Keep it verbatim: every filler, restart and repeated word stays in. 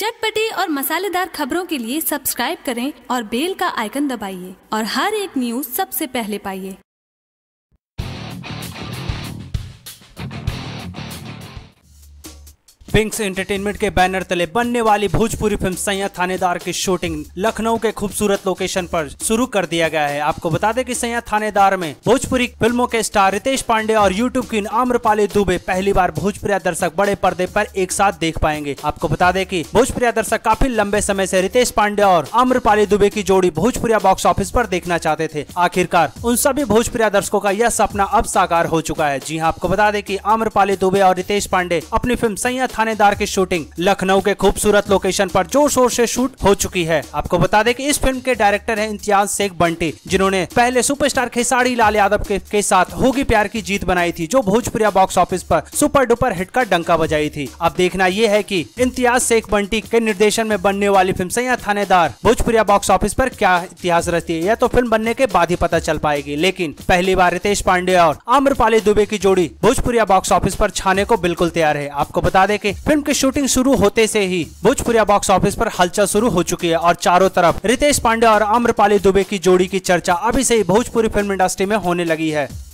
चटपटी और मसालेदार खबरों के लिए सब्सक्राइब करें और बेल का आइकन दबाइए और हर एक न्यूज़ सबसे पहले पाइए। पिंक्स एंटरटेनमेंट के बैनर तले बनने वाली भोजपुरी फिल्म सैयन थानेदार की शूटिंग लखनऊ के खूबसूरत लोकेशन पर शुरू कर दिया गया है। आपको बता दें कि सैयन थानेदार में भोजपुरी फिल्मों के स्टार रितेश पांडे और यूट्यूब क्वीन आम्रपाली दुबे पहली बार भोजपुरी दर्शक बड़े पर्दे पर एक साथ देख पाएंगे। आपको बता दें कि भोजपुरी दर्शक काफी लंबे समय से रितेश पांडे और आम्रपाली दुबे की जोड़ी भोजपुरी बॉक्स ऑफिस पर देखना चाहते थे। आखिरकार उन सभी भोजपुरी दर्शकों का यह सपना अब साकार हो चुका है। जी हाँ, आपको बता दें कि आम्रपाली दुबे और रितेश पांडे अपनी फिल्म सैयन थानेदार की शूटिंग लखनऊ के खूबसूरत लोकेशन पर जोर शोर से शूट हो चुकी है। आपको बता दें कि इस फिल्म के डायरेक्टर हैं इम्तियाज शेख बंटी, जिन्होंने पहले सुपरस्टार खेसारी लाल यादव के, के साथ होगी प्यार की जीत बनाई थी, जो भोजपुरी बॉक्स ऑफिस पर सुपर डुपर हिट का डंका बजाई थी। अब देखना यह है कि इम्तियाज शेख बंटी के निर्देशन में बनने वाली फिल्म सैयन थानेदार भोजपुरी बॉक्स ऑफिस पर क्या इतिहास रचती है। यह तो फिल्म बनने के बाद ही पता चल पाएगी, लेकिन पहली बार रितेश पांडे और आम्रपाली दुबे की जोड़ी भोजपुरी बॉक्स ऑफिस पर छाने को बिल्कुल तैयार है। आपको बता दें कि फिल्म की शूटिंग शुरू होते से ही भोजपुरी बॉक्स ऑफिस पर हलचल शुरू हो चुकी है और चारों तरफ रितेश पांडे और आम्रपाली दुबे की जोड़ी की चर्चा अभी से ही भोजपुरी फिल्म इंडस्ट्री में होने लगी है।